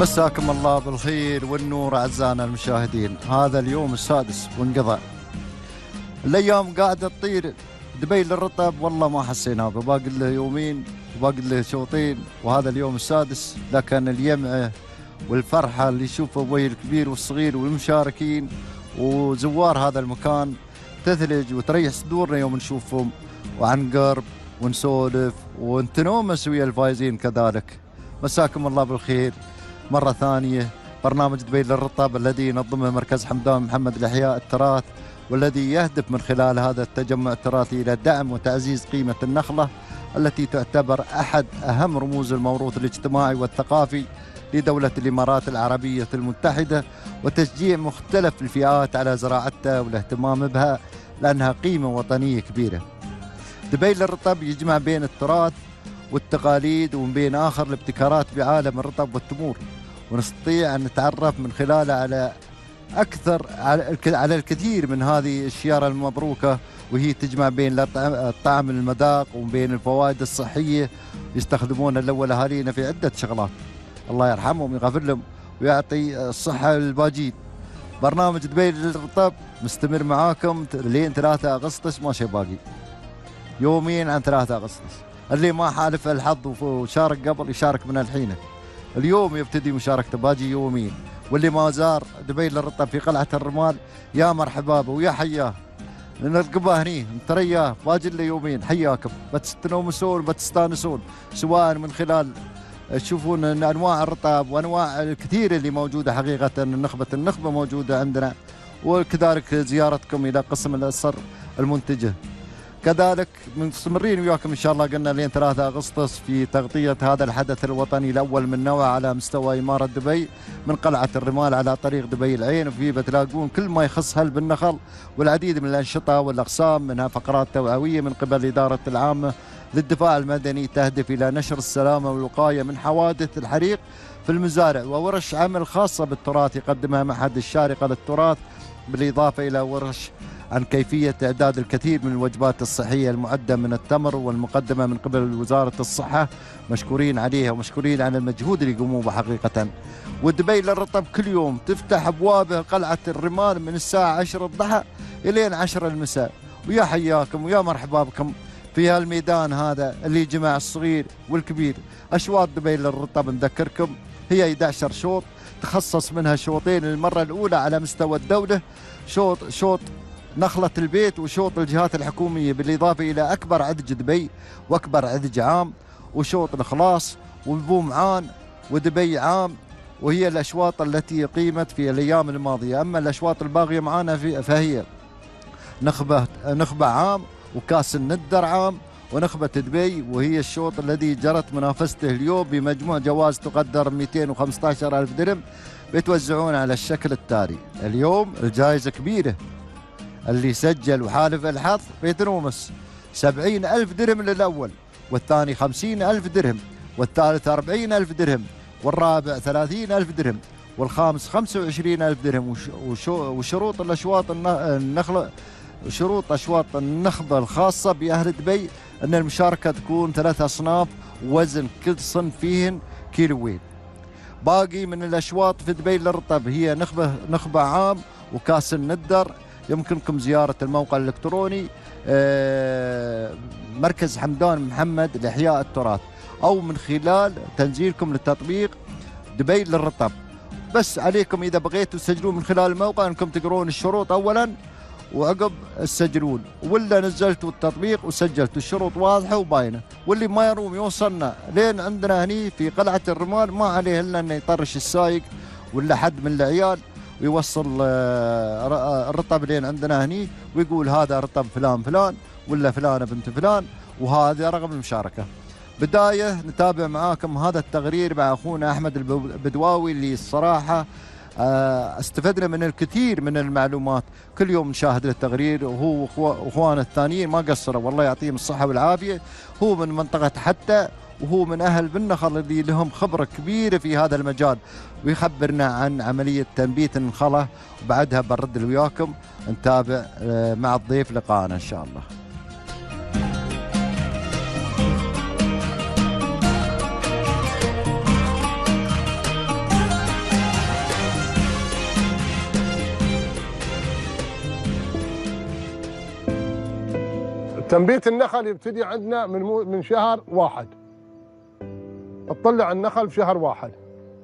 مساكم الله بالخير والنور أعزائنا المشاهدين. هذا اليوم السادس وانقضى. الأيام قاعدة تطير دبي للرطب، والله ما حسينا باقي له يومين وباقي له شوطين وهذا اليوم السادس، لكن اليمعة والفرحة اللي يشوفها بوجه الكبير والصغير والمشاركين وزوار هذا المكان تثلج وتريح صدورنا يوم نشوفهم وعن قرب ونسولف ونتنومس ويا الفايزين كذلك. مساكم الله بالخير مرة ثانية. برنامج دبي للرطب الذي ينظمه مركز حمدان محمد لإحياء التراث، والذي يهدف من خلال هذا التجمع التراثي إلى دعم وتعزيز قيمة النخلة التي تعتبر أحد أهم رموز الموروث الاجتماعي والثقافي لدولة الإمارات العربية المتحدة، وتشجيع مختلف الفئات على زراعتها والاهتمام بها لأنها قيمة وطنية كبيرة. دبي للرطب يجمع بين التراث والتقاليد ومن بين آخر الابتكارات بعالم الرطب والتمور، ونستطيع أن نتعرف من خلاله على أكثر على الكثير من هذه الشيارة المبروكة، وهي تجمع بين الطعم المذاق وبين الفوائد الصحية يستخدمون الأول أهالينا في عدة شغلات. الله يرحمهم ويغفر لهم ويعطي الصحة للباجين. برنامج دبي للرطب مستمر معاكم لين 3 أغسطس، ما شيء باقي، يومين عن 3 أغسطس. اللي ما حالف الحظ وشارك قبل يشارك من الحين، اليوم يبتدي مشاركته، باجي يومين. واللي ما زار دبي للرطب في قلعة الرمال يا مرحبا به ويا حياه، نرقبه هني نترياه، باجي له يومين. حياكم، بتستنومسون بتستانسون، سواء من خلال تشوفون انواع الرطب وانواع الكثير اللي موجوده حقيقه. النخبه موجوده عندنا، وكذلك زيارتكم الى قسم الاسر المنتجه. كذلك مستمرين وياكم ان شاء الله، قلنا لين 3 اغسطس في تغطيه هذا الحدث الوطني الاول من نوعه على مستوى اماره دبي، من قلعه الرمال على طريق دبي العين. وفيه بتلاقون كل ما يخص هلب النخل والعديد من الانشطه والاقسام، منها فقرات توعويه من قبل الاداره العامه للدفاع المدني تهدف الى نشر السلامه والوقايه من حوادث الحريق في المزارع، وورش عمل خاصه بالتراث يقدمها معهد الشارقه للتراث، بالاضافه الى ورش عن كيفية إعداد الكثير من الوجبات الصحية المعدة من التمر والمقدمة من قبل وزارة الصحة. مشكورين عليها ومشكورين على المجهود اللي يقومون به حقيقة. ودبي للرطب كل يوم تفتح أبوابه قلعة الرمال من الساعة 10 الضحى إلين 10 المساء. ويا حياكم ويا مرحبا بكم في هالميدان هذا اللي جمع الصغير والكبير. أشواط دبي للرطب نذكركم هي 11 شوط، تخصص منها شوطين للمرة الأولى على مستوى الدولة، شوط نخلة البيت وشوط الجهات الحكومية، بالإضافة إلى أكبر عدج دبي وأكبر عدج عام وشوط الخلاص وبوم عام ودبي عام، وهي الأشواط التي قيمت في الأيام الماضية. أما الأشواط الباقية معانا فهي نخبة عام وكاس الندر عام ونخبة دبي، وهي الشوط الذي جرت منافسته اليوم بمجموع جوائز تقدر 215,000 درهم، بيتوزعون على الشكل التالي. اليوم الجائزة كبيرة، اللي سجل وحالف الحظ بيتنومس 70,000 درهم للأول، والثاني 50,000 درهم، والثالث 40,000 درهم، والرابع 30,000 درهم، والخامس 25,000 درهم. وشروط الأشواط النخلة، شروط أشواط النخبة الخاصة بأهل دبي أن المشاركة تكون 3 أصناف، وزن كل صنف فيهن كيلوين. باقي من الأشواط في دبي للرطب هي نخبة عام وكاس الندر. يمكنكم زيارة الموقع الإلكتروني مركز حمدان محمد لإحياء التراث، أو من خلال تنزيلكم للتطبيق دبي للرطب. بس عليكم إذا بغيتوا تسجلون من خلال الموقع أنكم تقرون الشروط أولا وعقب تسجلون، ولا نزلتوا التطبيق وسجلتوا الشروط واضحة وباينة. واللي ما يروم يوصلنا لين عندنا هني في قلعة الرمال ما عليه إلا أنه يطرش السايق ولا حد من العيال ويوصل الرطب لين عندنا هني ويقول هذا رطب فلان فلان ولا فلانة بنت فلان، وهذا رقم المشاركة. بداية نتابع معاكم هذا التقرير مع أخونا أحمد البدواوي، اللي الصراحة استفدنا من الكثير من المعلومات. كل يوم نشاهد التقرير، وهو واخوانه الثانيين ما قصروا والله يعطيهم الصحة والعافية. هو من منطقة حتى، وهو من أهل بالنخل اللي لهم خبرة كبيرة في هذا المجال، ويخبرنا عن عملية تنبيت النخلة. وبعدها برد وياكم نتابع مع الضيف لقاءنا إن شاء الله. تنبيت النخل يبتدي عندنا من شهر 1. تطلع النخل في شهر 1.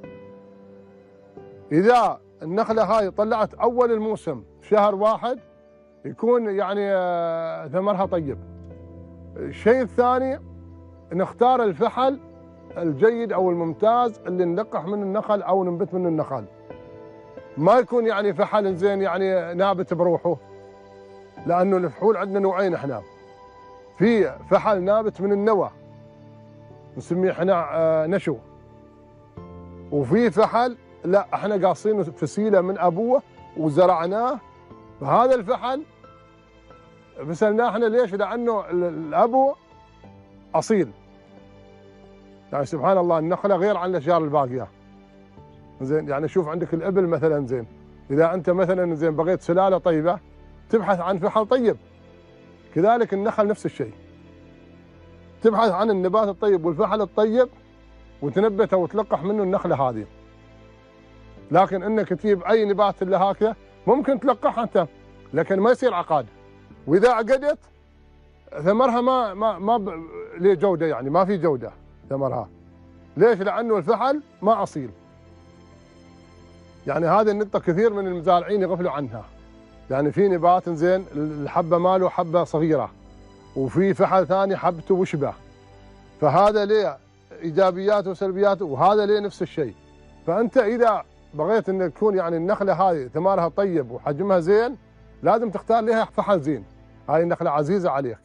إذا النخلة هاي طلعت أول الموسم في شهر 1 يكون يعني ثمرها طيب. الشيء الثاني نختار الفحل الجيد أو الممتاز اللي نلقح من النخل أو ننبت من النخل. ما يكون يعني فحل زين يعني نابت بروحه، لأنه الفحول عندنا نوعين احنا. في فحل نابت من النوى نسميه احنا نشو، وفي فحل لا احنا قاصينه فسيله من ابوه وزرعناه. فهذا الفحل فسلناه احنا ليش؟ لانه الابو اصيل. يعني سبحان الله النخله غير عن الاشجار الباقيه. زين يعني شوف عندك الابل مثلا، زين اذا انت مثلا زين بغيت سلاله طيبه تبحث عن فحل طيب. كذلك النخل نفس الشيء، تبحث عن النبات الطيب والفحل الطيب وتنبته وتلقح منه النخله هذه. لكن انك تجيب اي نبات الا هكذا ممكن تلقحها انت، لكن ما يصير عقاد. واذا عقدت ثمرها ما له جوده، يعني ما في جوده ثمرها. ليش؟ لانه الفحل ما اصيل. يعني هذه النقطه كثير من المزارعين يغفلوا عنها. يعني في نبات زين الحبه ماله حبه صغيره، وفي فحل ثاني حبته وشبه، فهذا له ايجابيات وسلبيات، وهذا له نفس الشيء. فانت اذا بغيت ان تكون يعني النخله هذه ثمارها طيب وحجمها زين لازم تختار لها فحل زين. هاي النخله عزيزه عليك.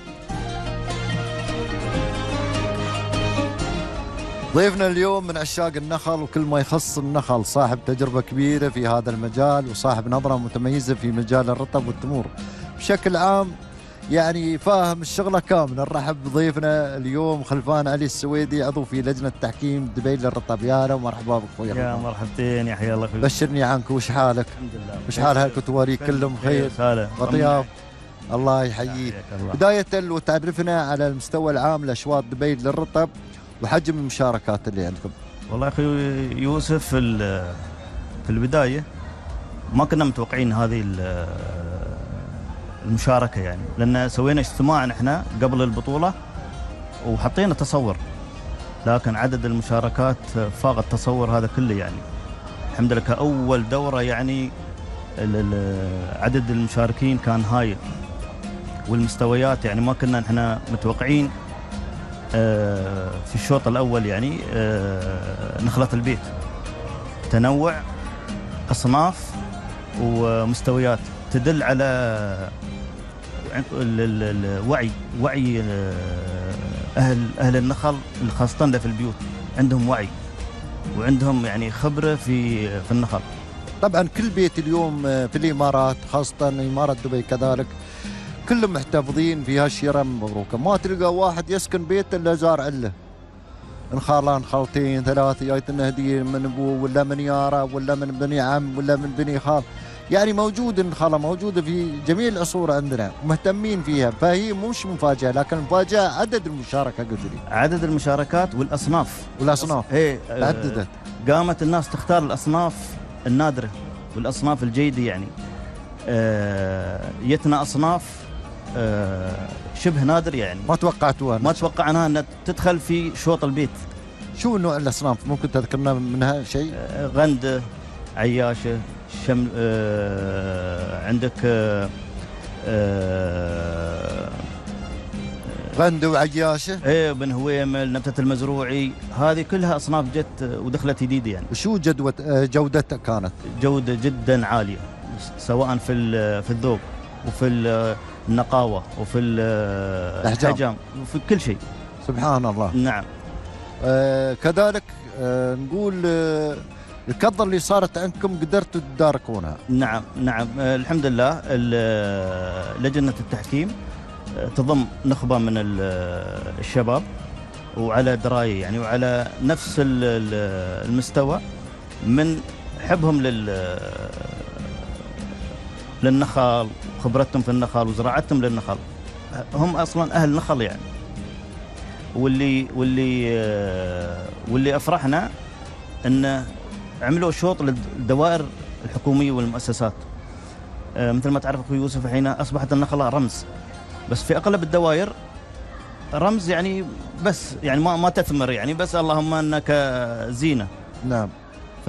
ضيفنا اليوم من عشاق النخل وكل ما يخص النخل، صاحب تجربة كبيرة في هذا المجال وصاحب نظرة متميزة في مجال الرطب والتمور بشكل عام، يعني فاهم الشغلة كاملة. نرحب بضيفنا اليوم خلفان علي السويدي، عضو في لجنة تحكيم دبي للرطب. يا هلا ومرحبا بك اخوي. يا مرحبتين، يا حيا الله اخوي. بشرني عنك، وش حالك؟ الحمد لله. وش حال هالكتواريك؟ كلهم خير وطياب؟ الله يحييك. بداية وتعرفنا على المستوى العام لأشواط دبي للرطب وحجم المشاركات اللي عندكم. والله اخوي يوسف، في البدايه ما كنا متوقعين هذه المشاركه، يعني لان سوينا اجتماع احنا قبل البطوله وحطينا تصور، لكن عدد المشاركات فاق التصور هذا كله. يعني الحمد لله كأول دوره يعني عدد المشاركين كان هايل، والمستويات يعني ما كنا احنا متوقعين. في الشوط الأول يعني نخلة البيت تنوع أصناف ومستويات تدل على وعي أهل النخل، خاصة في البيوت عندهم وعي وعندهم يعني خبرة في النخل. طبعا كل بيت اليوم في الإمارات، خاصة إمارة دبي كذلك، كلهم محتفظين في هالشيرة مبروكة. ما تلقى واحد يسكن بيت إلا زارع له انخالان خالتين ثلاثة جايتنا هدية من أبوه ولا من يارا ولا من بني عم ولا من بني خال. يعني موجود النخالة موجودة في جميع العصور عندنا ومهتمين فيها، فهي مش مفاجأة، لكن المفاجأة عدد المشاركة. قلت لي عدد المشاركات والأصناف. ايه تعددت. قامت الناس تختار الأصناف النادرة والأصناف الجيدة. يعني يتنا أصناف شبه نادر، يعني ما توقعتوها، ما توقعناها انها تدخل في شوط البيت. شو نوع الاصناف؟ ممكن تذكرنا منها شيء؟ غنده، عياشه، عندك غنده وعياشه، ايه بن هويمل، نبته المزروعي، هذه كلها اصناف جت ودخلت جديده. يعني وشو جودتها كانت؟ جوده جدا عاليه، سواء في الذوق وفي النقاوة وفي الحجم وفي كل شيء. سبحان الله. نعم. كذلك نقول الكظة اللي صارت عندكم قدرتوا تداركونها. نعم نعم، الحمد لله. لجنة التحكيم تضم نخبة من الشباب وعلى دراية يعني وعلى نفس المستوى من حبهم للنخل، خبرتهم في النخل وزراعتهم للنخل. هم اصلا اهل نخل يعني. واللي افرحنا ان عملوا شوط للدوائر الحكوميه والمؤسسات. مثل ما تعرف اخوي يوسف، الحين اصبحت النخله رمز بس في اغلب الدوائر رمز يعني، بس يعني ما تثمر يعني، بس اللهم انك زينه. نعم. ف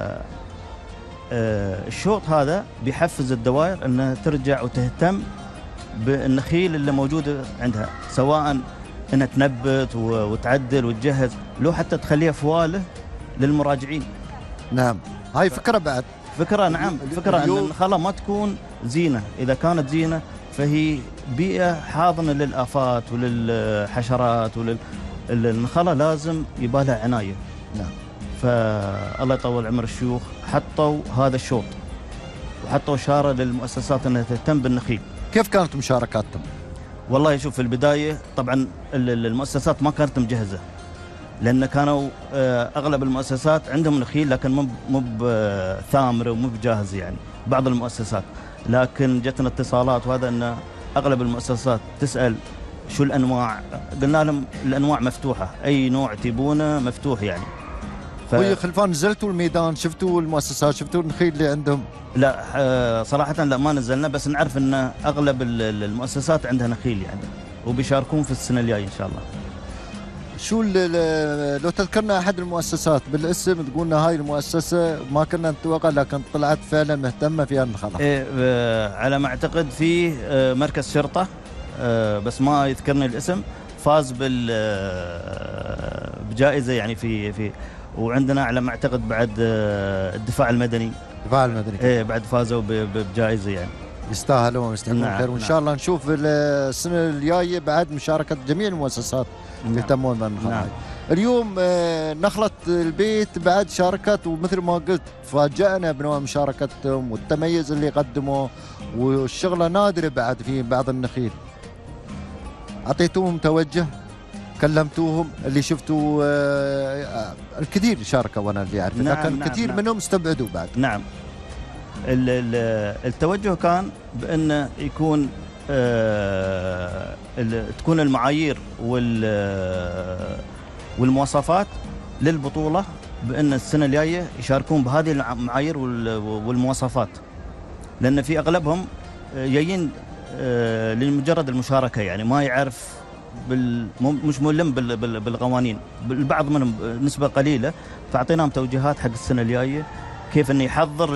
الشوط هذا بيحفز الدوائر انها ترجع وتهتم بالنخيل اللي موجوده عندها، سواء انها تنبت وتعدل وتجهز، لو حتى تخليها فواله للمراجعين. نعم، هاي فكره بعد. فكره، نعم، فكره ان النخله ما تكون زينه، اذا كانت زينه فهي بيئه حاضنه للافات وللحشرات النخله لازم يبقى لها عنايه. نعم. فالله يطول عمر الشيوخ حطوا هذا الشوط، وحطوا اشاره للمؤسسات انها تهتم بالنخيل. كيف كانت مشاركاتهم؟ والله شوف، في البدايه طبعا المؤسسات ما كانت مجهزه، لان كانوا اغلب المؤسسات عندهم نخيل لكن مو ثامر ومو بجاهز يعني، بعض المؤسسات. لكن جتنا اتصالات وهذا ان اغلب المؤسسات تسال شو الانواع، قلنا لهم الانواع مفتوحه، اي نوع تبونه مفتوح يعني. ويا خلفان نزلتوا الميدان، شفتوا المؤسسات، شفتوا النخيل اللي عندهم؟ لا صراحه لا، ما نزلنا، بس نعرف ان اغلب المؤسسات عندها نخيل يعني، وبيشاركون في السنه الجايه ان شاء الله. شو لو تذكرنا احد المؤسسات بالاسم تقولنا هاي المؤسسه ما كنا نتوقع لكن طلعت فعلا مهتمه في النخله؟ على ما اعتقد في مركز شرطه، بس ما يذكرني الاسم، فاز بجائزه يعني في وعندنا على ما اعتقد بعد الدفاع المدني. الدفاع المدني بعد فازوا بجائزه يعني. يستاهلون ويستحقون نعم خير، وان شاء الله نشوف السنه الجايه بعد مشاركه جميع المؤسسات يهتمون بالنخله. نعم. اليوم نخله البيت بعد شاركت، ومثل ما قلت فاجأنا بنوع مشاركتهم والتميز اللي قدموه، والشغله نادره بعد في بعض النخيل. اعطيتوهم توجه، كلمتوهم، اللي شفتوا الكثير شاركوا وانا اللي اعرف، نعم لكن نعم كثير نعم منهم استبعدوا بعد. نعم. التوجه كان بأن يكون تكون المعايير والمواصفات للبطولة، بأن السنة الجاية يشاركون بهذه المعايير والمواصفات، لأن في أغلبهم جايين لمجرد المشاركة يعني، ما يعرف مش ملم بالقوانين، البعض منهم نسبة قليلة، فأعطيناهم توجيهات حق السنة الجاية كيف انه يحضر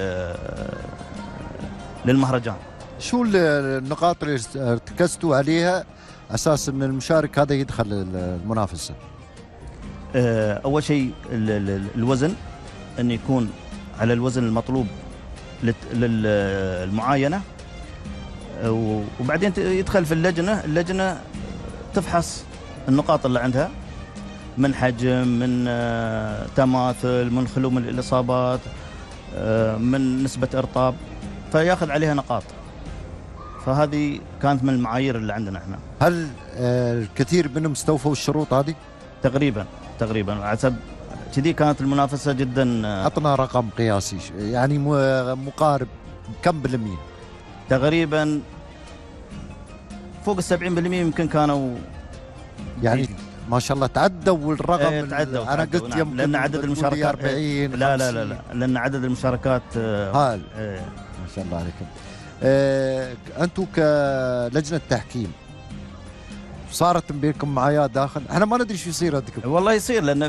للمهرجان. شو النقاط اللي ارتكزتوا عليها اساس ان المشارك هذا يدخل المنافسه؟ اول شيء الوزن، ان يكون على الوزن المطلوب للمعاينه، وبعدين يدخل في اللجنه تفحص النقاط اللي عندها من حجم، من تماثل، من خلو من الإصابات، من نسبة إرطاب، فياخذ عليها نقاط. فهذه كانت من المعايير اللي عندنا احنا. هل الكثير منهم استوفوا الشروط هذه؟ تقريبا على حسب كذي كانت المنافسة جدا. عطنا رقم قياسي يعني مقارب كم بالمية؟ تقريبا فوق 70% يمكن كانوا يعني ما شاء الله تعدوا الرقم. تعدوا انا قلت يمكن لان عدد المشاركات 40. لا لان عدد المشاركات هال ما شاء الله عليكم. انتم كلجنه تحكيم صارت بينكم معايات داخل؟ احنا ما ندري شو يصير عندكم. والله يصير، لان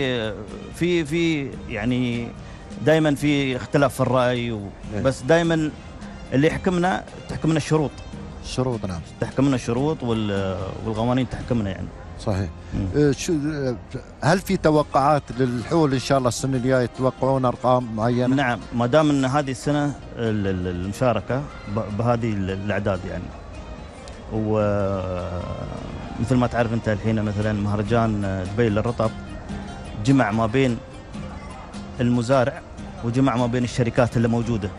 في يعني دائما في اختلاف في الراي بس دائما اللي يحكمنا تحكمنا الشروط. نعم، تحكمنا الشروط والقوانين تحكمنا يعني. صحيح. هل في توقعات للحول ان شاء الله السنه الجايه؟ يتوقعون ارقام معينه؟ نعم، ما دام ان هذه السنه المشاركه بهذه الاعداد يعني، ومثل ما تعرف انت الحين مثلا مهرجان دبي للرطب جمع ما بين المزارع وجمع ما بين الشركات اللي موجوده.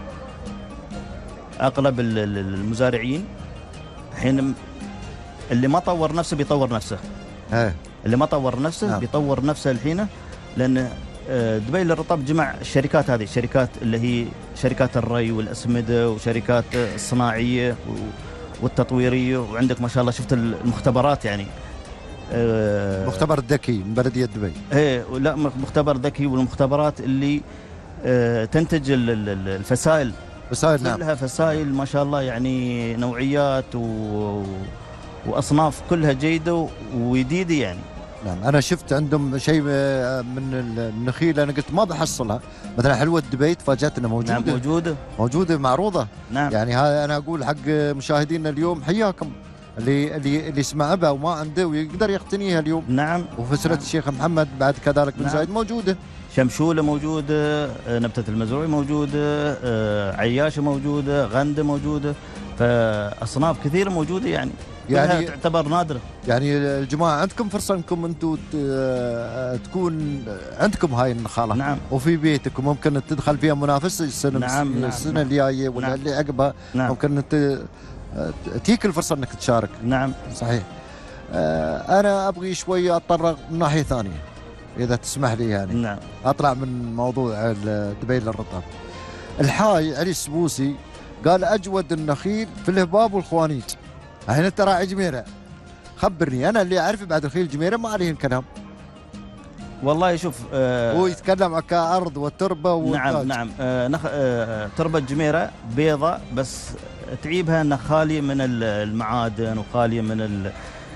اغلب المزارعين الحين اللي ما طور نفسه بيطور نفسه. اللي ما طور نفسه نعم. بيطور نفسه الحين، لان دبي للرطب جمع الشركات هذه، الشركات اللي هي شركات الري والاسمده وشركات الصناعيه والتطويريه، وعندك ما شاء الله شفت المختبرات يعني. مختبر ذكي من بلديه دبي. لا، مختبر ذكي، والمختبرات اللي تنتج الفسائل فسائل نعم. كلها فسائل ما شاء الله، يعني نوعيات واصناف كلها جيده وجديده يعني. نعم انا شفت عندهم شيء من النخيل، انا قلت ما بحصلها، مثلا حلوه دبي تفاجاتنا موجوده. نعم موجوده معروضه. نعم. يعني هذا انا اقول حق مشاهدينا اليوم حياكم، اللي يسمع بها وما عنده ويقدر يقتنيها اليوم. نعم. وفسرة الشيخ محمد بعد كذلك بن زايد موجوده. شمشوله موجوده، نبته المزروع موجوده، عياشه موجوده، غنده موجوده، فاصناف كثيره موجوده يعني كلها تعتبر نادره. يعني الجماعه عندكم فرصه انكم انتم تكون عندكم هاي النخاله. نعم. وفي بيتك وممكن تدخل فيها منافسه السنه. نعم. السنه الجايه ولا نعم. اللي عقبها. نعم. ممكن انت تجيك الفرصه انك تشارك. نعم صحيح. انا ابغي شويه اتطرق من ناحيه ثانيه اذا تسمح لي يعني. نعم. اطلع من موضوع دبي للرطب. الحاي علي السبوسي قال اجود النخيل في الهباب والخوانيج. الحين انت راعي جميره، خبرني انا اللي اعرف بعد الخيل جميره ما عليه الكلام. والله شوف هو يتكلم كأرض والتربه نعم نعم. تربه جميره بيضة، بس تعيبها انها خاليه من المعادن وخاليه من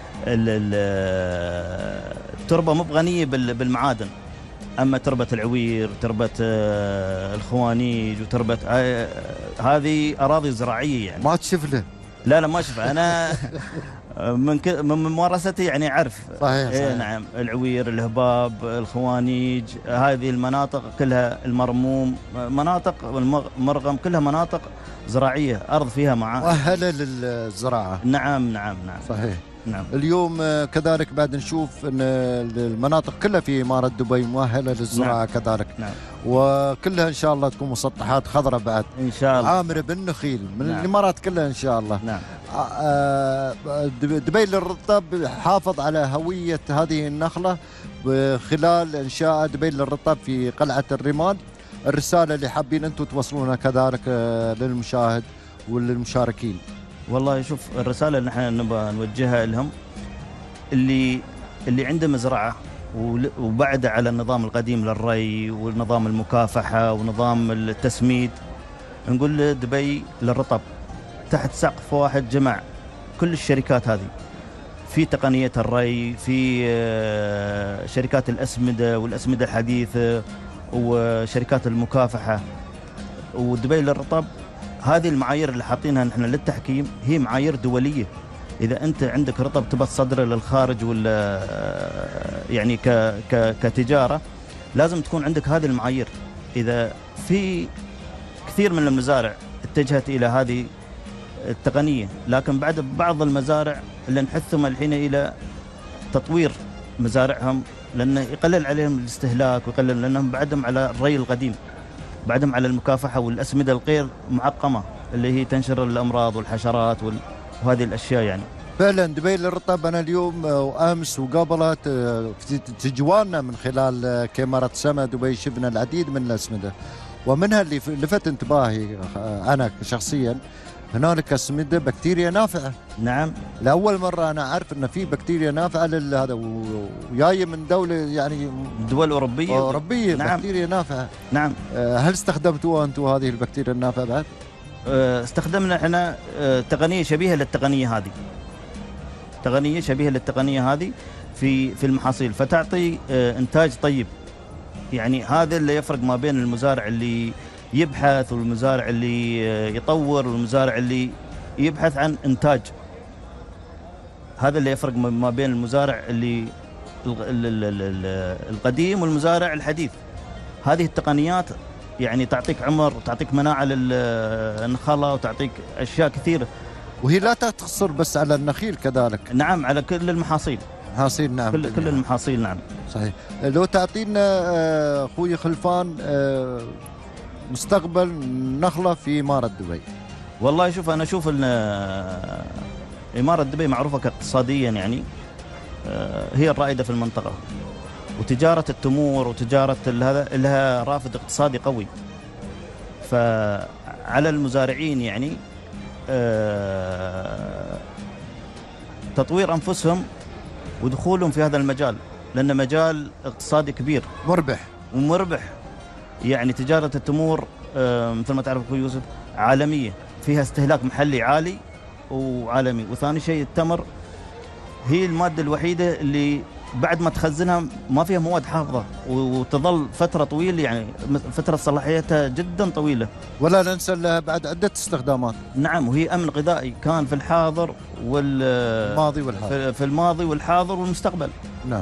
التربه مو بغنيه بالمعادن. اما تربه العوير، تربه الخوانيج، وتربه هذه اراضي زراعيه يعني. ما تشوف له؟ لا ما اشوف انا من ممارستي يعني اعرف. صحيح. إيه نعم. العوير، الهباب، الخوانيج، هذه المناطق كلها، المرموم، مناطق المرغم، كلها مناطق زراعيه، ارض فيها مؤهله للزراعه. نعم. صحيح. نعم. اليوم كذلك بعد نشوف ان المناطق كلها في اماره دبي مؤهله للزراعه. نعم. كذلك. نعم. وكلها ان شاء الله تكون مسطحات خضراء بعد ان شاء الله، عامره بالنخيل من نعم. الامارات كلها ان شاء الله. نعم. دبي للرطب حافظ على هويه هذه النخله خلال انشاء دبي للرطب في قلعه الرمال. الرساله اللي حابين انتم توصلونها كذلك للمشاهد وللمشاركين. والله شوف، الرساله اللي احنا نبغى نوجهها لهم، اللي عنده مزرعه وبعده على النظام القديم للري ونظام المكافحه ونظام التسميد، نقول له دبي للرطب تحت سقف واحد جمع كل الشركات هذه، في تقنيه الري، في شركات الاسمده والاسمده الحديثه وشركات المكافحه. ودبي للرطب هذه المعايير اللي حاطينها نحن للتحكيم هي معايير دوليه. اذا انت عندك رطب تبى تصدره للخارج ولا يعني كتجاره، لازم تكون عندك هذه المعايير. اذا في كثير من المزارع اتجهت الى هذه التقنيه، لكن بعد بعض المزارع اللي نحثهم الحين الى تطوير مزارعهم، لانه يقلل عليهم الاستهلاك ويقلل، لانهم بعدهم على الري القديم، بعدهم على المكافحه والاسمده الغير معقمه اللي هي تنشر الامراض والحشرات وهذه الاشياء يعني. فعلا دبي للرطب انا اليوم وامس وقبلت تجوالنا من خلال كاميرا سما دبي شفنا العديد من الاسمده، ومنها اللي لفت انتباهي انا شخصيا، هنالك اسمده بكتيريا نافعه. نعم. لاول مره انا اعرف ان في بكتيريا نافعه لهذا، وجايه من دوله يعني دول اوروبيه. نعم. بكتيريا نافعه. نعم. هل استخدمتوها انتم هذه البكتيريا النافعه بعد؟ استخدمنا احنا تقنيه شبيهه للتقنيه هذه، تقنيه شبيهه للتقنيه هذه في المحاصيل، فتعطي انتاج طيب. يعني هذا اللي يفرق ما بين المزارع اللي يبحث والمزارع اللي يطور والمزارع اللي يبحث عن انتاج. هذا اللي يفرق ما بين المزارع اللي القديم والمزارع الحديث. هذه التقنيات يعني تعطيك عمر وتعطيك مناعة للنخلة وتعطيك أشياء كثيرة، وهي لا تقتصر بس على النخيل كذلك. نعم، على كل المحاصيل. نعم. كل المحاصيل. نعم. صحيح. لو تعطينا أخوي خلفان مستقبل نخلة في إمارة دبي. والله شوف، أنا أشوف أن إمارة دبي معروفة كاقتصاديا يعني هي الرائدة في المنطقة، وتجارة التمور وتجارة هذا لها رافد اقتصادي قوي. فعلى المزارعين يعني تطوير أنفسهم ودخولهم في هذا المجال، لأنه مجال اقتصادي كبير مربح. يعني تجارة التمور مثل ما تعرف اخوي يوسف عالميه، فيها استهلاك محلي عالي وعالمي. وثاني شيء التمر هي الماده الوحيده اللي بعد ما تخزنها ما فيها مواد حافظه وتظل فتره طويله، يعني فتره صلاحيتها جدا طويله. ولا ننسى لها بعد عده استخدامات. نعم، وهي امن غذائي كان في الحاضر الماضي والحاضر، في الماضي والحاضر والمستقبل. نعم.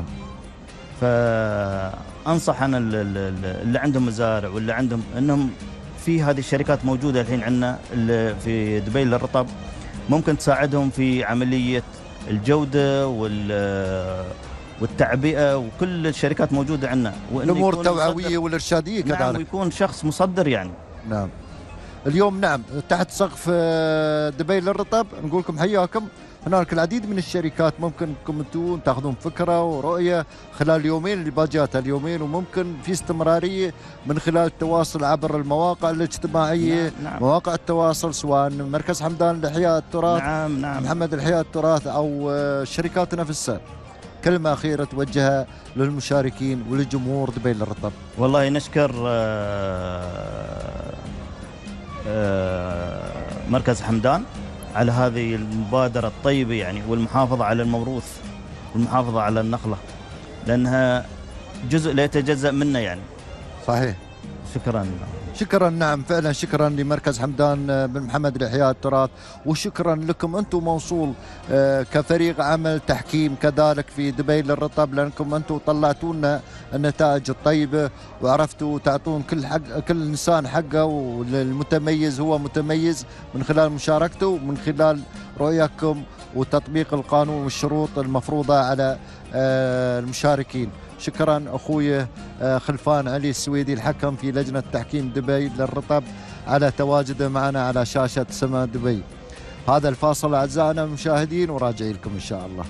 فانصح انا اللي عندهم مزارع واللي عندهم انهم في هذه الشركات موجوده الحين عندنا في دبي للرطب، ممكن تساعدهم في عمليه الجوده والتعبئه، وكل الشركات موجوده عندنا. الامور التوعويه والارشاديه كذلك. نعم، ويكون شخص مصدر يعني. نعم. اليوم نعم تحت سقف دبي للرطب نقول لكم حياكم. هناك العديد من الشركات ممكن انكم انتم تاخذون فكره ورؤيه خلال اليومين اللي باجات اليومين، وممكن في استمراريه من خلال التواصل عبر المواقع الاجتماعيه. نعم. مواقع التواصل سواء مركز حمدان لإحياء التراث، نعم. محمد لإحياء التراث، او الشركات نفسها. كلمه اخيره توجهها للمشاركين ولجمهور دبي للرطب. والله نشكر مركز حمدان على هذه المبادرة الطيبة يعني، والمحافظة على الموروث والمحافظة على النخلة، لأنها جزء لا يتجزأ منا يعني. صحيح. شكرا. نعم فعلا شكرا لمركز حمدان بن محمد لإحياء التراث، وشكرا لكم أنتم موصول كفريق عمل تحكيم كذلك في دبي للرطب، لأنكم أنتم طلعتوا لنا النتائج الطيبة وعرفتوا تعطون كل إنسان حقه، والمتميز هو متميز من خلال مشاركته ومن خلال رؤيتكم وتطبيق القانون والشروط المفروضة على المشاركين. شكرا أخوي خلفان علي السويدي الحكم في لجنة تحكيم دبي للرطب على تواجده معنا على شاشة سما دبي. هذا الفاصل أعزائنا المشاهدين وراجعي لكم إن شاء الله.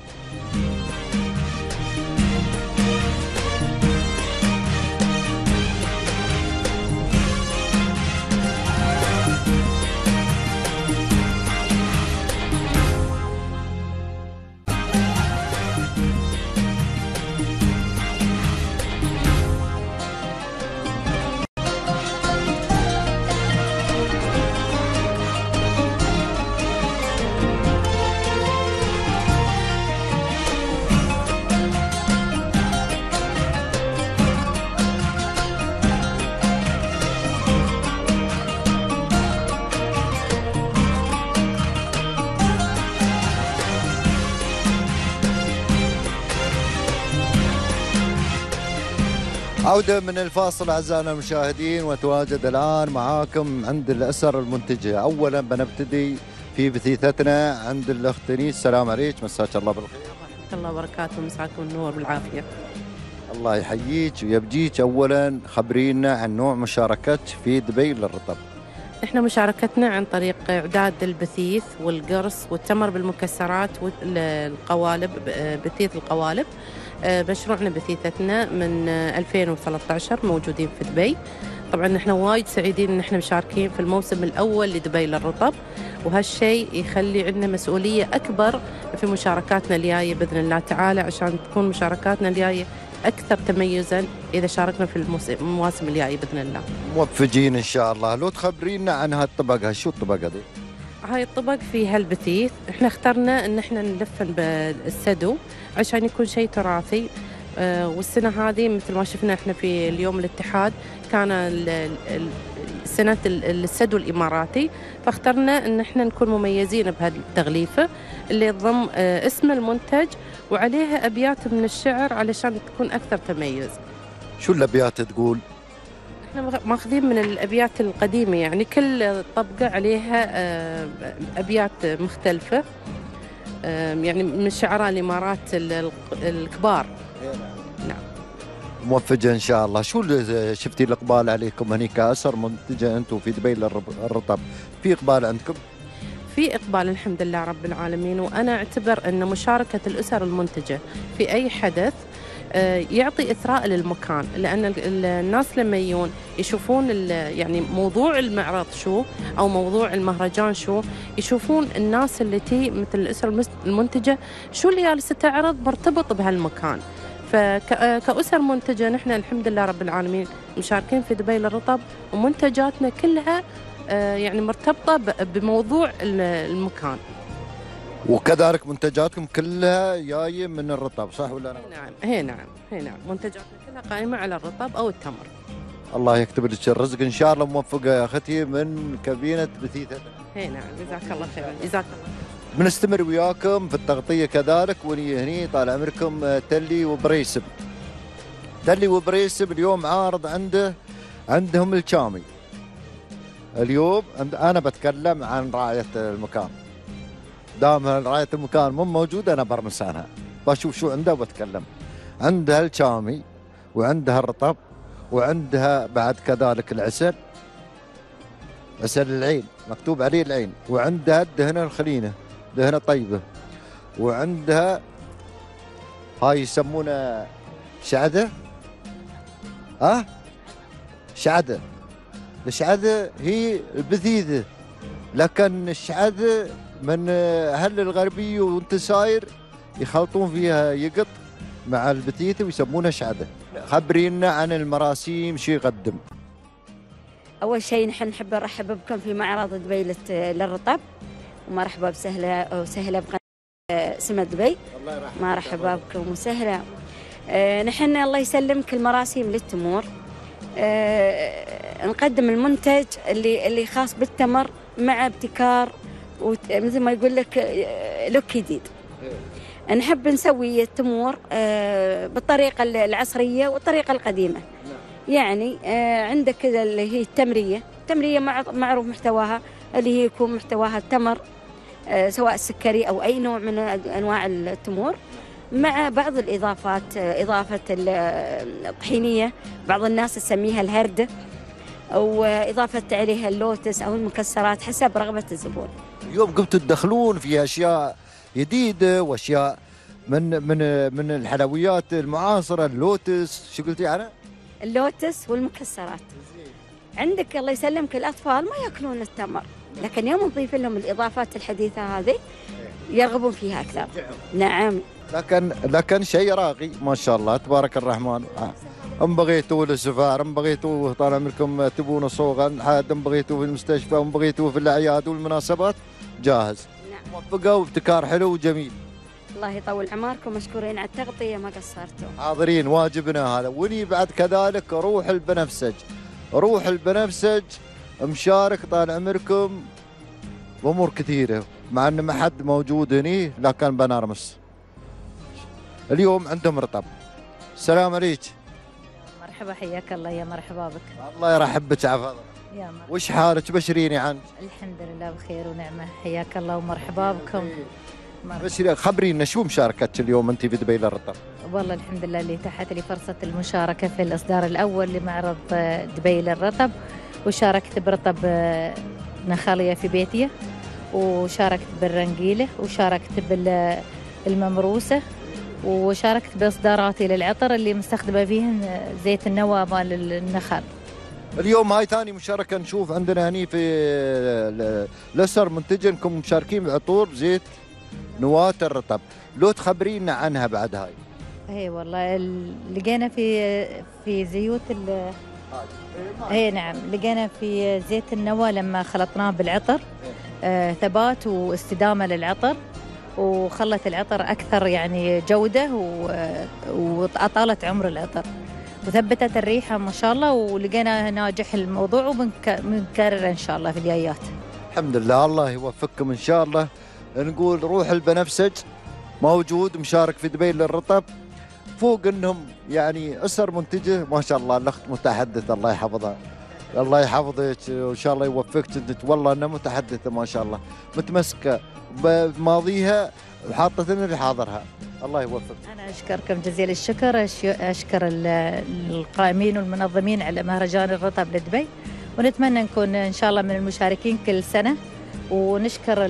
عودة من الفاصل أعزائنا المشاهدين، وتواجد الآن معاكم عند الأسر المنتجة. أولا بنبتدي في بثيثتنا عند الأخت تنيس. السلام عليك، مساك الله بالخير. ورحمة الله وبركاته، مساكم النور بالعافية. الله يحييك ويبجيك. أولا خبرينا عن نوع مشاركتك في دبي للرطب. احنا مشاركتنا عن طريق إعداد البثيث والقرص والتمر بالمكسرات والقوالب، بثيث القوالب. مشروعنا بثيثتنا من 2013 موجودين في دبي. طبعا احنا وايد سعيدين ان احنا مشاركين في الموسم الاول لدبي للرطب، وهالشيء يخلي عندنا مسؤوليه اكبر في مشاركاتنا الجايه باذن الله تعالى، عشان تكون مشاركاتنا الجايه اكثر تميزا اذا شاركنا في المواسم الجايه باذن الله. موفقين ان شاء الله. لو تخبرينا عن هالطبقه، شو الطبقه دي؟ هاي الطبق فيها البثيث، احنا اخترنا ان احنا نلفن بالسدو عشان يكون شيء تراثي. والسنة هذه مثل ما شفنا احنا في اليوم الاتحاد كان سنة السدو الإماراتي، فاخترنا ان احنا نكون مميزين بهذه التغليفة اللي تضم اسم المنتج وعليها أبيات من الشعر علشان تكون أكثر تميز. شو الأبيات تقول؟ احنا ماخذين من الأبيات القديمة، يعني كل طبقة عليها أبيات مختلفة، يعني من شعراء الإمارات الكبار. نعم. موفقة إن شاء الله. شو اللي شفتي الإقبال عليكم هني كأسر منتجة أنتم في دبي للرطب؟ في إقبال عندكم؟ في إقبال الحمد لله رب العالمين. وأنا أعتبر أن مشاركة الأسر المنتجة في أي حدث يعطي إثراء للمكان، لأن الناس لما يجون يشوفون يعني موضوع المعرض شو أو موضوع المهرجان شو، يشوفون الناس اللي تي مثل الأسر المنتجة شو اللي جالسة تعرض مرتبط بهالمكان، فكأسر منتجة نحن الحمد لله رب العالمين مشاركين في دبي للرطب، ومنتجاتنا كلها يعني مرتبطة بموضوع المكان. وكذلك منتجاتكم كلها جايه من الرطب، صح ولا لا؟ نعم، هي نعم منتجاتنا كلها قائمة على الرطب أو التمر. الله يكتب لك الرزق ان شاء الله، موفقه يا اختي من كابينه بثيثه. هي نعم، جزاك الله خيرا، جزاك الله. بنستمر وياكم في التغطيه كذلك، وني هني طال عمركم تلي وبريسب. تلي وبريسب اليوم عارض عندهم الشامي. اليوم انا بتكلم عن راعيه المكان، دام راعيه المكان مو موجوده انا برمس عنها، بشوف شو عنده وبتكلم. عندها الشامي وعندها الرطب وعندها بعد كذلك العسل، عسل العين مكتوب عليه العين، وعندها الدهنه الخلينه دهنه طيبه، وعندها هاي يسمونه شعده. شعده. الشعده هي البثيثه، لكن الشعده من اهل الغربيه وانت ساير يخلطون فيها يقط مع البثيثه ويسمونها شعده. خبرينا عن المراسيم شو يقدم. أول شيء نحن نحب نرحب بكم في معرض دبي للرطب، ومرحبا وسهلا بقناة سما دبي. الله يرحمك. مرحبا بكم وسهلا. نحن الله يسلمك المراسيم للتمور. نقدم المنتج اللي خاص بالتمر مع ابتكار، ومثل ما يقول لك لوك جديد. نحب نسوي التمور بالطريقة العصرية والطريقة القديمة. يعني عندك كذا اللي هي التمرية معروف محتواها اللي هي يكون محتواها التمر، سواء السكري أو أي نوع من أنواع التمور، مع بعض الإضافات، إضافة الطحينية، بعض الناس تسميها الهردة، أو إضافة عليها اللوتس أو المكسرات حسب رغبة الزبون. اليوم قمتوا تدخلون في أشياء جديدة وأشياء من الحلويات المعاصرة، اللوتس شو قلتي عنها؟ اللوتس والمكسرات. عندك الله يسلمك الأطفال ما يأكلون التمر، لكن يوم نضيف لهم الإضافات الحديثة هذه يرغبون فيها أكثر. نعم. لكن شيء راقي ما شاء الله تبارك الرحمن. ان بغيتوا للسفار، ان بغيتوا طال عمركم تبون صوغا، حاد ان بغيتوا في المستشفى، ان بغيتوا في الأعياد والمناسبات جاهز. نعم. موفقة وابتكار حلو وجميل. الله يطول عمركم، مشكورين على التغطية، ما قصرتوا. حاضرين، واجبنا هذا. وني بعد كذلك روح البنفسج مشارك طال عمركم بأمور كثيرة، مع أن ما حد موجود هني لكن بنرمس. اليوم عندهم رطب. السلام عليك. مرحبا، حياك الله، يا مرحبا بك. الله يرحب بك عفوا. يا مرحبا. وش حالك؟ بشريني عنك. الحمد لله بخير ونعمة، حياك الله ومرحبا بكم. بشري، خبرينا شو مشاركتك اليوم أنت في دبي للرطب؟ والله الحمد لله اللي اتاحت لي فرصة المشاركة في الإصدار الأول لمعرض دبي للرطب، وشاركت برطب نخالية في بيتية، وشاركت بالرنجيلة، وشاركت بالممروسة، وشاركت بإصداراتي للعطر اللي مستخدمة فيهن زيت النوى مال النخل. اليوم هاي ثاني مشاركة نشوف عندنا هني في الأسر منتجة انكم مشاركين بعطور بزيت نواة الرطب، لو تخبرينا عنها بعد هاي. اي والله لقينا في زيوت اي نعم، لقينا في زيت النوى لما خلطناه بالعطر ثبات واستدامة للعطر، وخلت العطر أكثر يعني جودة وأطالت عمر العطر، وثبتت الريحة ما شاء الله، ولقينا ناجح الموضوع، وبنكرر إن شاء الله في الجايات. الحمد لله، الله يوفقكم إن شاء الله. نقول روح البنفسج موجود مشارك في دبي للرطب، فوق انهم يعني اسر منتجه ما شاء الله. الاخت متحدثه الله يحفظها، الله يحفظك وان شاء الله يوفقك. انت والله انها متحدثه ما شاء الله، متمسكه بماضيها وحاطه في حاضرها. الله يوفقك. انا اشكركم جزيل الشكر، اشكر القائمين والمنظمين على مهرجان الرطب لدبي، ونتمنى نكون ان شاء الله من المشاركين كل سنه، ونشكر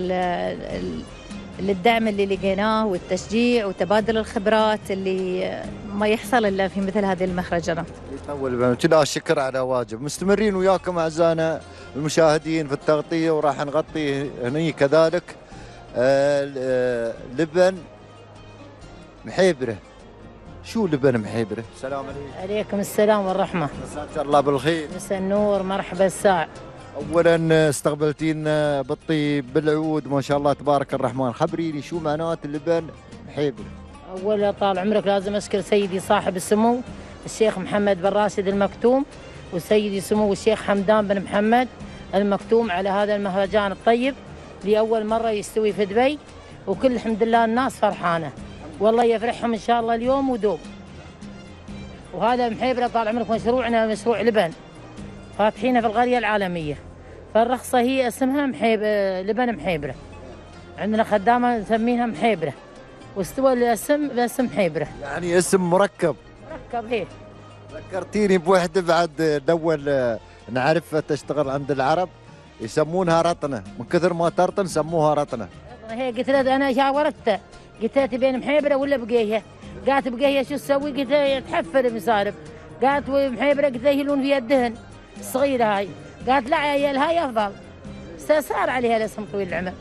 للدعم اللي لقيناه والتشجيع وتبادل الخبرات اللي ما يحصل الا في مثل هذه المهرجانات. يطول بعمرك. لا الشكر على واجب. مستمرين وياكم اعزائنا المشاهدين في التغطيه، وراح نغطي هني كذلك لبن محيبره شو لبن محيبره؟ السلام عليكم. عليكم السلام والرحمة. مساك الله بالخير. مساء النور، مرحبا الساع. اولا استقبلتينا بالطيب بالعود ما شاء الله تبارك الرحمن، خبريني شو معنات اللبن محيبره؟ أولا طال عمرك لازم أشكر سيدي صاحب السمو الشيخ محمد بن راشد المكتوم، وسيدي سمو الشيخ حمدان بن محمد المكتوم على هذا المهرجان الطيب لأول مرة يستوي في دبي، وكل الحمد لله الناس فرحانة، والله يفرحهم إن شاء الله اليوم ودوم. وهذا محيبرة طال عمرك مشروعنا مشروع لبن فاتحينه في القرية العالمية، فالرخصة هي اسمها لبن محيبرة. عندنا خدامة نسميها محيبرة، واستوى الاسم باسم محيبرة، يعني اسم مركب. مركب هيك. ذكرتيني بوحدة بعد الأول نعرفها تشتغل عند العرب يسمونها رطنة، من كثر ما ترطن سموها رطنة. هي قلت له أنا شاورته، قلت له تبين محيبرة ولا بقية؟ قالت بقية شو تسوي؟ قلت له تحفر مسارب. قالت محيبرة، قلت له يلون فيها الدهن الصغيرة هاي. قالت لا عيال هاي أفضل، صار عليها الاسم طويل العمر.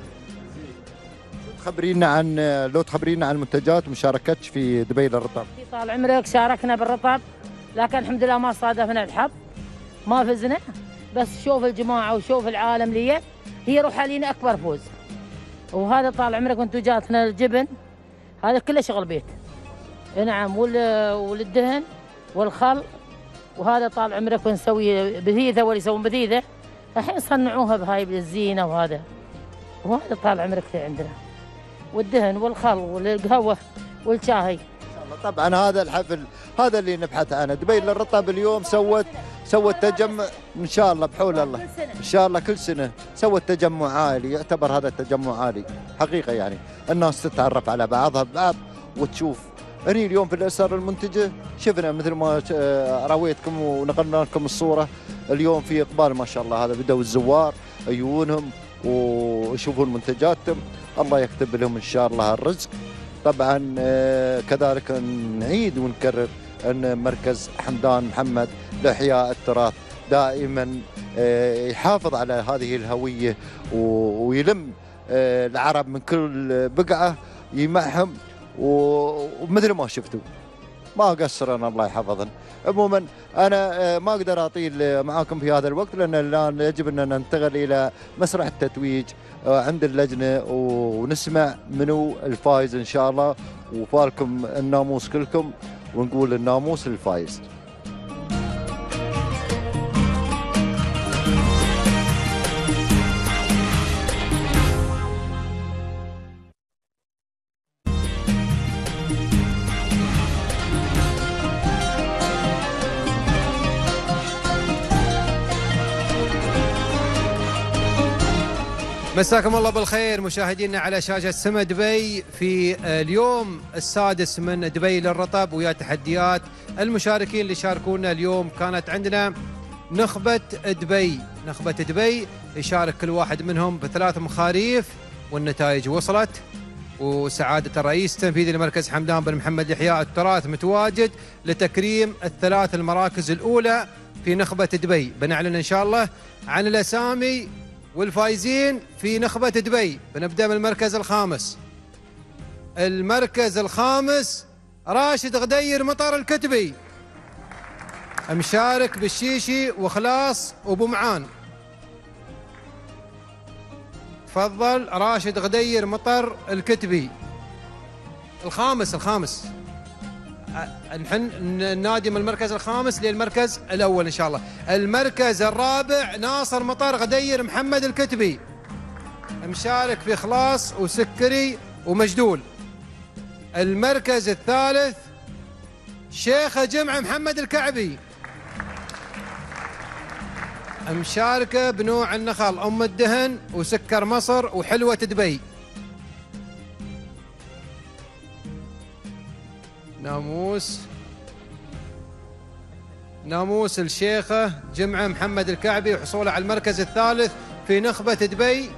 لو تخبرينا عن المنتجات ومشاركتش في دبي للرطب. في طال عمرك شاركنا بالرطب، لكن الحمد لله ما صادفنا الحظ، ما فزنا، بس شوف الجماعة وشوف العالم لي هي روح علينا أكبر فوز. وهذا طال عمرك منتجاتنا الجبن هذا كله شغل بيت. نعم، والدهن والخل، وهذا طال عمرك نسوي بثيثة واللي يسوون بثيثة الحين صنعوها بهاي بالزينة، وهذا طال عمرك في عندنا، والدهن والخل والقهوة والشاي. طبعا هذا الحفل هذا اللي نبحث عنه. دبي للرطب اليوم سوت تجمع ان شاء الله بحول الله، ان شاء الله كل سنه سوت تجمع عائلي، يعتبر هذا التجمع عائلي حقيقه، يعني الناس تتعرف على بعضها ببعض وتشوف. هني اليوم في الاسر المنتجه شفنا مثل ما راويتكم ونقلنا لكم الصوره، اليوم في اقبال ما شاء الله، هذا بدأوا الزوار يجونهم ويشوفون منتجاتهم، الله يكتب لهم ان شاء الله الرزق. طبعا كذلك نعيد ونكرر ان مركز حمدان محمد لاحياء التراث دائما يحافظ على هذه الهويه ويلم العرب من كل بقعه يجمعهم، ومثل ما شفتوا ما قصرنا الله يحفظهم. عموما انا ما اقدر اطيل معاكم في هذا الوقت، لان الان يجب ان ننتقل الى مسرح التتويج عند اللجنه ونسمع منو الفايز ان شاء الله، وفالكم الناموس كلكم، ونقول الناموس الفايز. مساكم الله بالخير مشاهدينا على شاشة سما دبي في اليوم السادس من دبي للرطب، ويا تحديات المشاركين اللي شاركونا اليوم. كانت عندنا نخبة دبي يشارك كل واحد منهم ب3 مخاريف، والنتائج وصلت، وسعادة الرئيس التنفيذي لمركز حمدان بن محمد لإحياء التراث متواجد لتكريم ال3 المراكز الأولى في نخبة دبي. بنعلن إن شاء الله عن الأسامي والفايزين في نخبة دبي. بنبدأ من المركز الخامس. المركز الخامس راشد غدير مطر الكتبي، مشارك بالشيشي وخلاص وابو معان. تفضل راشد غدير مطر الكتبي. الخامس نحن نادي من المركز الخامس للمركز الأول إن شاء الله. المركز الرابع ناصر مطر غدير محمد الكتبي، مشارك في خلاص وسكري ومجدول. المركز الثالث شيخة جمعة محمد الكعبي، مشاركة بنوع النخل أم الدهن وسكر مصر وحلوة دبي. ناموس الشيخة جمعة محمد الكعبي، وحصوله على المركز الثالث في نخبة دبي.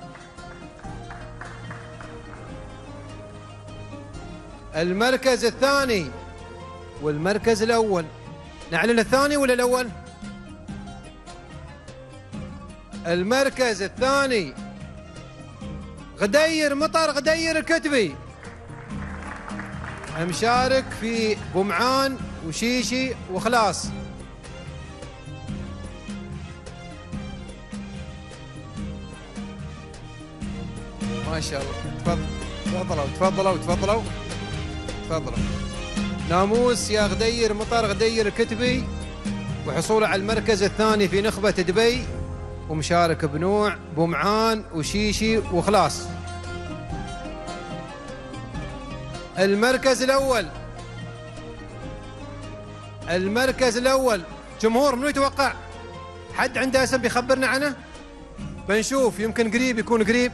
المركز الثاني والمركز الأول، نعلن الثاني ولا الأول؟ المركز الثاني غدير مطر غدير الكتبي، مشارك في بومعان وشيشي وخلاص. ما شاء الله. تفضلوا. ناموس يا غدير مطر غدير الكتبي، وحصوله على المركز الثاني في نخبة دبي، ومشارك بنوع بومعان وشيشي وخلاص. المركز الأول جمهور، منو يتوقع؟ حد عنده اسم بيخبرنا عنه؟ بنشوف، يمكن قريب يكون قريب.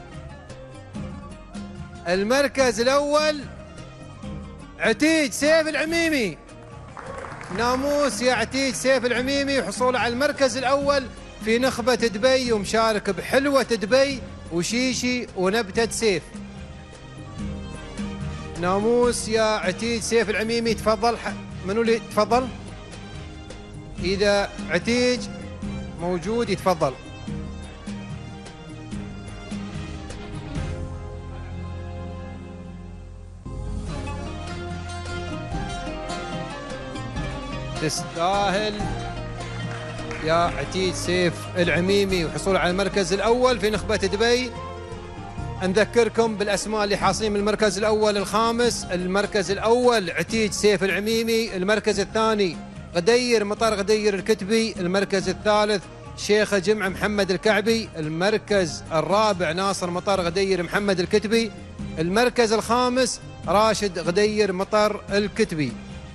المركز الأول عتيج سيف العميمي. ناموس يا عتيج سيف العميمي، حصوله على المركز الأول في نخبة دبي، ومشارك بحلوة دبي وشيشي ونبتة سيف. ناموس يا عتيج سيف العميمي، تفضل. منو اللي تفضل؟ إذا عتيج موجود يتفضل. تستاهل يا عتيج سيف العميمي، وحصول على المركز الأول في نخبة دبي. نذكركم بالأسماء اللي حاصلين من المركز الأول الخامس. المركز الأول عتيج سيف العميمي، المركز الثاني غدير مطر غدير الكتبي، المركز الثالث شيخ جمع محمد الكعبي، المركز الرابع ناصر مطر غدير محمد الكتبي، المركز الخامس راشد غدير مطر الكتبي.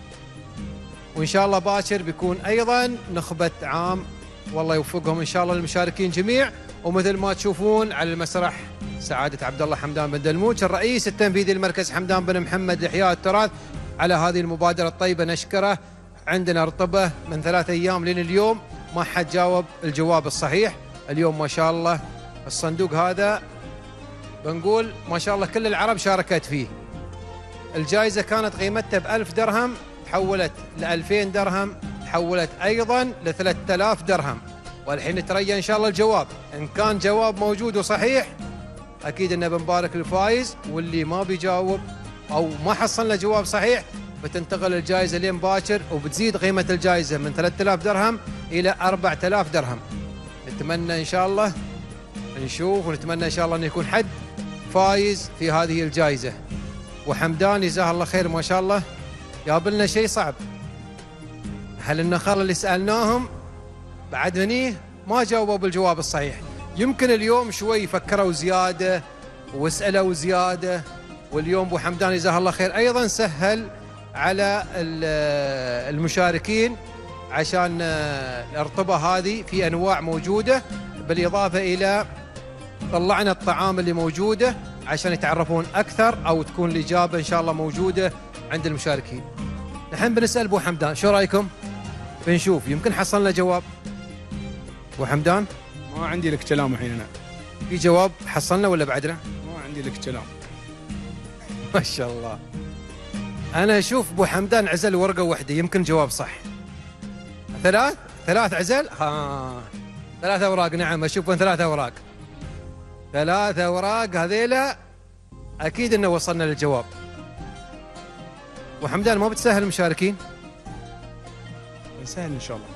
وإن شاء الله باكر بيكون أيضا نخبة عام، والله يوفقهم إن شاء الله المشاركين جميع. ومثل ما تشوفون على المسرح سعادة عبد الله حمدان بن دلموج الرئيس التنفيذي للمركز حمدان بن محمد لإحياء التراث على هذه المبادرة الطيبة، نشكره. عندنا رطبة من 3 أيام لين اليوم ما حد جاوب الجواب الصحيح. اليوم ما شاء الله الصندوق هذا بنقول ما شاء الله كل العرب شاركت فيه. الجائزة كانت قيمتها ب1000 درهم، تحولت ل2000 درهم، تحولت أيضا ل3000 درهم. والحين نترجى إن شاء الله الجواب، إن كان جواب موجود وصحيح أكيد إنه بنبارك الفائز، واللي ما بيجاوب أو ما حصلنا جواب صحيح بتنتقل الجائزة لين باكر، وبتزيد قيمة الجائزة من 3000 درهم إلى 4000 درهم. نتمنى إن شاء الله نشوف، ونتمنى إن شاء الله أن يكون حد فايز في هذه الجائزة. وحمدان جزاه الله خير ما شاء الله جاب لنا شيء صعب. هل النخل اللي سألناهم بعد هني ما جاوبوا بالجواب الصحيح. يمكن اليوم شوي فكروا زيادة وسألوا زيادة، واليوم أبو حمدان جزاه الله خير أيضا سهل على المشاركين عشان الأرطبة هذه في أنواع موجودة، بالإضافة إلى طلعنا الطعام اللي موجودة عشان يتعرفون أكثر، أو تكون الإجابة إن شاء الله موجودة عند المشاركين. نحن بنسأل أبو حمدان شو رأيكم؟ بنشوف يمكن حصلنا جواب. أبو حمدان ما عندي لك كلام الحين. أنا في جواب حصلنا ولا بعدنا؟ ما عندي لك كلام. ما شاء الله. أنا أشوف أبو حمدان عزل ورقة واحدة، يمكن جواب صح. ثلاث عزل؟ 3 أوراق. نعم أشوفهم 3 أوراق. 3 أوراق هذيلا أكيد إنه وصلنا للجواب. أبو حمدان ما بتسهل المشاركين؟ سهل إن شاء الله.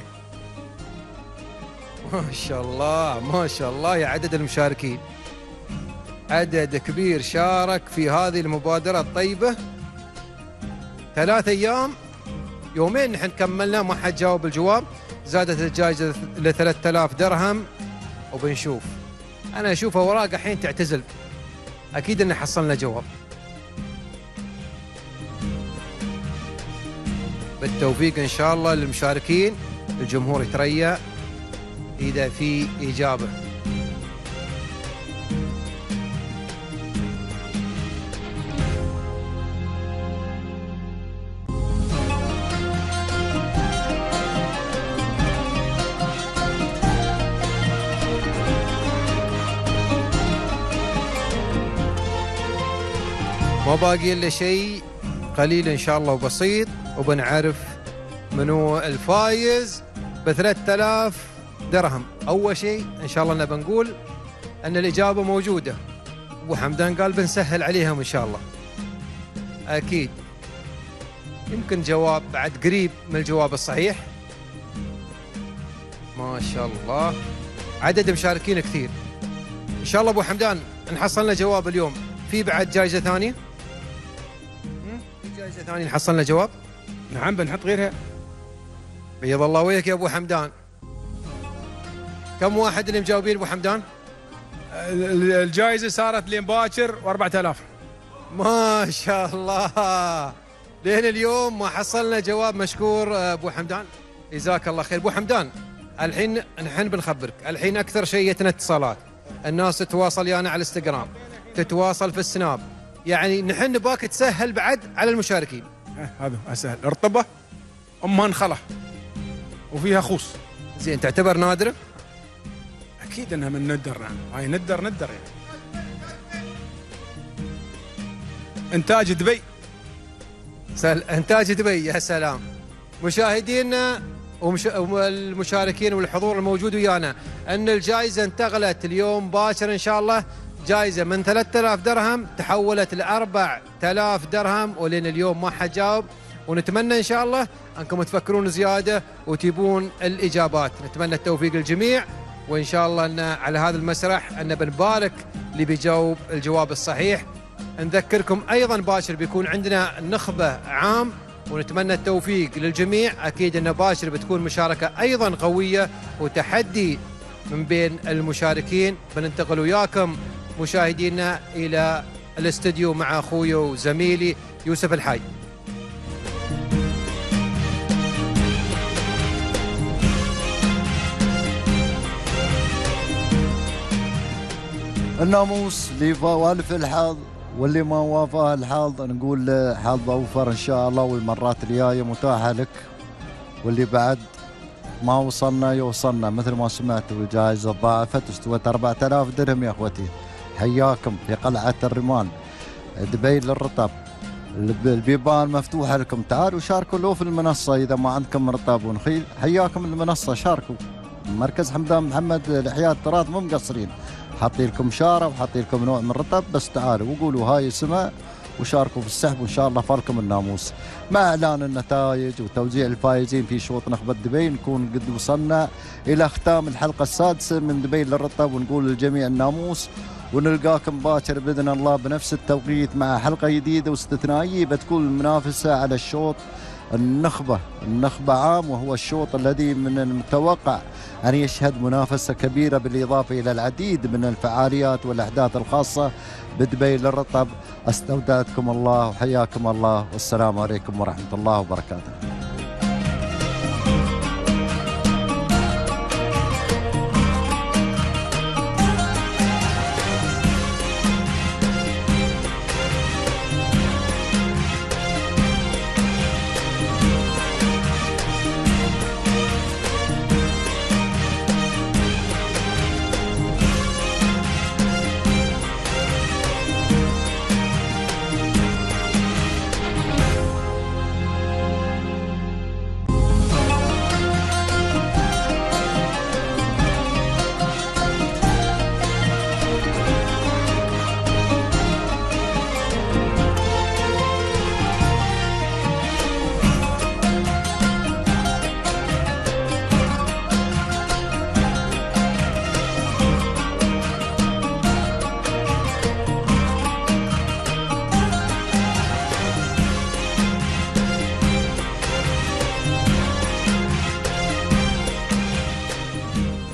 ما شاء الله ما شاء الله يا عدد المشاركين، عدد كبير شارك في هذه المبادرة الطيبة. 3 أيام، يومين نحن كملنا ما حد جاوب الجواب. زادت الجائزة ل3000 درهم. وبنشوف، أنا أشوف أوراق الحين تعتزل، أكيد إن حصلنا جواب. بالتوفيق إن شاء الله للمشاركين. الجمهور يتريا إذا في إجابة. ما باقي إلا شيء قليل إن شاء الله وبسيط، وبنعرف منو الفايز ب3000 درهم. أول شيء إن شاء الله أنا بنقول أن الإجابة موجودة. أبو حمدان قال بنسهل عليهم إن شاء الله. أكيد. يمكن جواب بعد قريب من الجواب الصحيح. ما شاء الله، عدد مشاركين كثير. إن شاء الله أبو حمدان نحصلنا جواب اليوم. في بعد جائزة ثانية؟ في جائزة ثانية نحصلنا جواب؟ نعم، بنحط غيرها. بيض الله وجهك يا أبو حمدان. كم واحد اللي مجاوبين أبو حمدان؟ الجائزة صارت لين باكر و4000. ما شاء الله، لين اليوم ما حصلنا جواب. مشكور أبو حمدان، جزاك الله خير. أبو حمدان، الحين نحن بنخبرك، الحين أكثر شيء يتنا اتصالات، الناس تتواصل يانا على الانستغرام، تتواصل في السناب، يعني نحن باك تسهل بعد على المشاركين. هذا أسهل. رطبة أمها انخلة وفيها خوص. زين، تعتبر نادرة؟ أكيد أنها من ندر. نعم، هاي ندر يعني. إنتاج دبي. إنتاج دبي، يا سلام. مشاهدينا والمشاركين والحضور الموجود ويانا، أن الجائزة انتقلت اليوم باكر إن شاء الله، جائزة من 3000 درهم تحولت ل 4000 درهم، ولين اليوم ما حد جاوب. ونتمنى إن شاء الله أنكم تفكرون زيادة وتجيبون الإجابات. نتمنى التوفيق للجميع، وإن شاء الله أن على هذا المسرح أن بنبارك اللي بيجاوب الجواب الصحيح. نذكركم أيضا باكر بيكون عندنا نخبة عام، ونتمنى التوفيق للجميع. أكيد أن باكر بتكون مشاركة أيضا قوية وتحدي من بين المشاركين. بننتقل وياكم مشاهدينا إلى الاستوديو مع أخوي وزميلي يوسف الحاج. الناموس اللي والف الحظ واللي ما وافاه الحظ نقول له حظ اوفر ان شاء الله، والمرات الجايه متاحه لك، واللي بعد ما وصلنا يوصلنا. مثل ما سمعتوا الجائزه ضاعفت استوت 4000 درهم يا اخوتي. حياكم في قلعه الرمال دبي للرطب، البيبان مفتوحه لكم. تعالوا شاركوا لو في المنصه اذا ما عندكم رطب ونخيل. حياكم المنصه، شاركوا. مركز حمدان محمد لإحياء التراث مو مقصرين، حاطين لكم شاره وحاطين لكم نوع من الرطب، بس تعالوا وقولوا هاي اسمها وشاركوا في السحب، وان شاء الله فالكم الناموس. مع اعلان النتائج وتوزيع الفائزين في شوط نخبه دبي نكون قد وصلنا الى ختام الحلقه السادسه من دبي للرطب، ونقول للجميع الناموس، ونلقاكم باكر باذن الله بنفس التوقيت مع حلقه جديده واستثنائيه بتكون المنافسه على الشوط النخبة عام، وهو الشوط الذي من المتوقع أن يشهد منافسة كبيرة بالإضافة إلى العديد من الفعاليات والأحداث الخاصة بدبي للرطب. استودعتكم الله وحياكم الله، والسلام عليكم ورحمة الله وبركاته.